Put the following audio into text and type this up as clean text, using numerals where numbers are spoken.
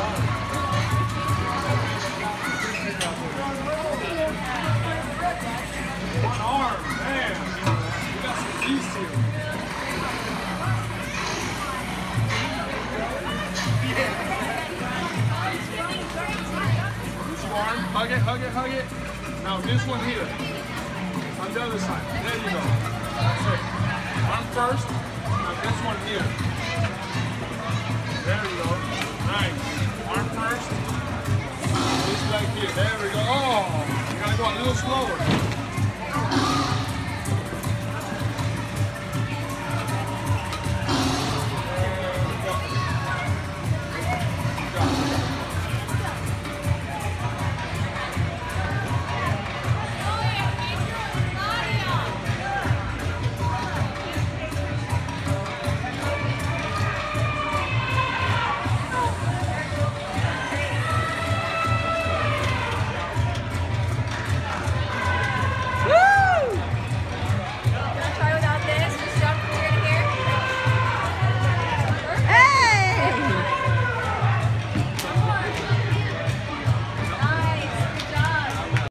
One arm, man. You got some beast here. Two arm, hug it, hug it, hug it. Now this one here. On the other side. There you go. That's it. Arm first. Now this one here. There you go. Nice. Arm first. This leg here. There we go. Oh, you gotta go a little slower.